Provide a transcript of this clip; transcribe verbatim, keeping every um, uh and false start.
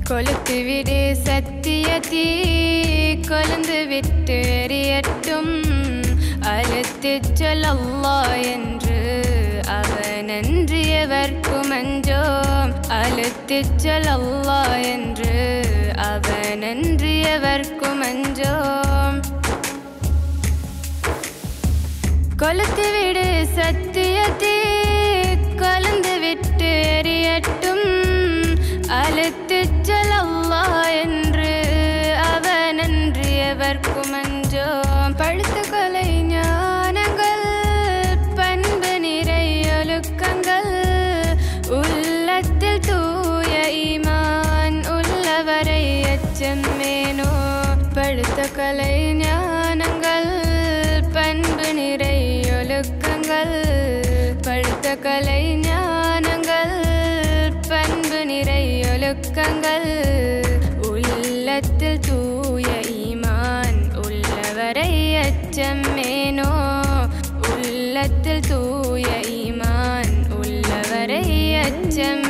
கொளுத்து விடு சத்தியத்தீ கொழுந்து விட்டு எரியட்டும் அழுத்திச் சொல் அல்லாஹ் என்று அவனன்றி எவர்க்கும் அஞ்சோம் அழுத்திச் சொல் அல்லாஹ் என்று அவனன்றி எவர்க்கும் அஞ்சோம் கொளுத்து விடு சத்தியத்தீ கொழுந்து விட்டு எரியட்டும் அழுத்திச் சொல் அல்லாஹ் என்று அவனன்றி எவர்க்கும் அஞ்சோம் பழுத்த கொலை ஞானங்கள் பண்பு நிறை ஒழுக்கங்கள் உள்ளத்தில் தூய ஈமான் உள்ளவரை அச்சமேனோ பழுத்த கொலை ஞானங்கள் பண்பு நிறை ஒழுக்கங்கள் பழுத்த கலை ஞானங்கள் பண்பு நிறை ஒழுக்கங்கள் உள்ளத்தில் தூய ஈமான் உள்ளவரை அச்சமேனோ உள்ளத்தில் தூய ஈமான் உள்ளவரை அச்சம்